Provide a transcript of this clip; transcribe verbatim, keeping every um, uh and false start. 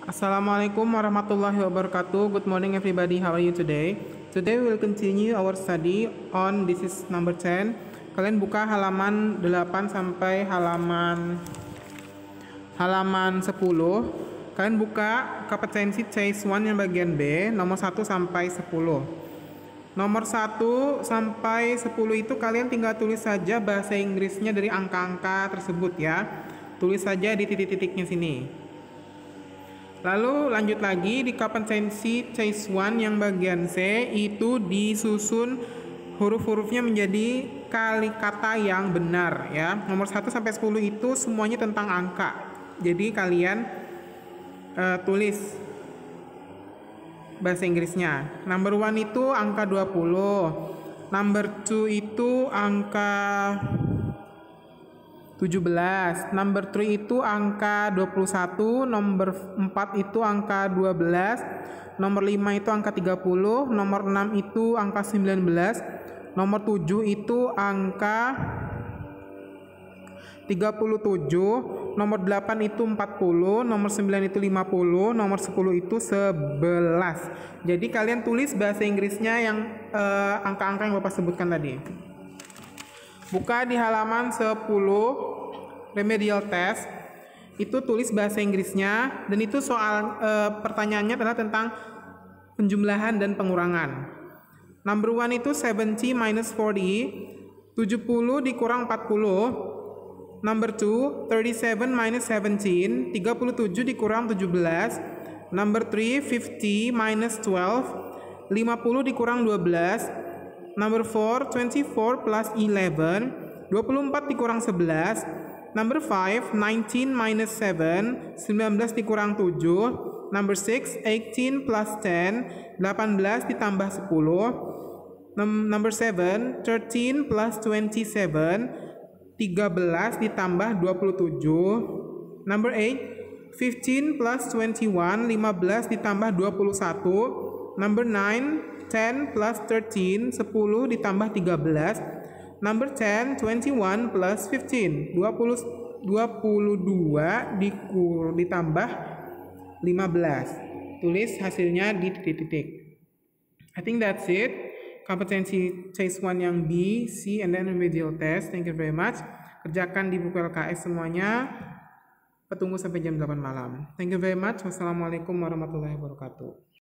Assalamualaikum warahmatullahi wabarakatuh. Good morning everybody. How are you today? Today we will continue our study on this is number ten. Kalian buka halaman delapan sampai halaman halaman sepuluh. Kalian buka kompetensi case one yang bagian B, nomor satu sampai sepuluh. Nomor satu sampai sepuluh itu kalian tinggal tulis saja bahasa Inggrisnya dari angka-angka tersebut ya. Tulis saja di titik-titiknya sini. Lalu lanjut lagi di kompetensi case one yang bagian C itu disusun huruf-hurufnya menjadi kali kata yang benar ya. Nomor satu sampai sepuluh itu semuanya tentang angka. Jadi kalian uh, tulis bahasa Inggrisnya. Number one itu angka dua puluh. Number two itu angka tujuh belas, number three itu angka dua puluh satu, nomor empat itu angka dua belas, nomor lima itu angka tiga puluh, nomor enam itu angka sembilan belas, nomor tujuh itu angka tiga puluh tujuh, nomor delapan itu empat puluh, nomor sembilan itu lima puluh, nomor sepuluh itu sebelas. Jadi kalian tulis bahasa Inggrisnya yang eh, angka-angka yang Bapak sebutkan tadi. Buka di halaman sepuluh remedial test, itu tulis bahasa Inggrisnya dan itu soal e, pertanyaannya adalah tentang penjumlahan dan pengurangan. Number one itu seventy minus forty, tujuh puluh dikurang empat puluh. Number two, thirty-seven minus seventeen, tiga puluh tujuh dikurang tujuh belas. Number three, fifty minus twelve, lima puluh dikurang dua belas. Number four, twenty-four plus eleven, dua puluh empat dikurang sebelas. Number five, nineteen minus seven, sembilan belas dikurang tujuh. Number six, eighteen plus ten, delapan belas ditambah sepuluh. Number seven, thirteen plus twenty-seven, tiga belas ditambah dua puluh tujuh. Number eight, fifteen plus twenty-one, lima belas ditambah dua puluh satu. Number nine, ten plus thirteen, sepuluh ditambah tiga belas. Number ten, twenty-one plus fifteen, dua puluh, dua puluh dua dikur, ditambah lima belas. Tulis hasilnya di titik-titik. I think that's it. Kompetensi case one yang B, C, and then remedial test. Thank you very much. Kerjakan di buku L K S semuanya. Petunggu sampai jam delapan malam. Thank you very much. Wassalamualaikum warahmatullahi wabarakatuh.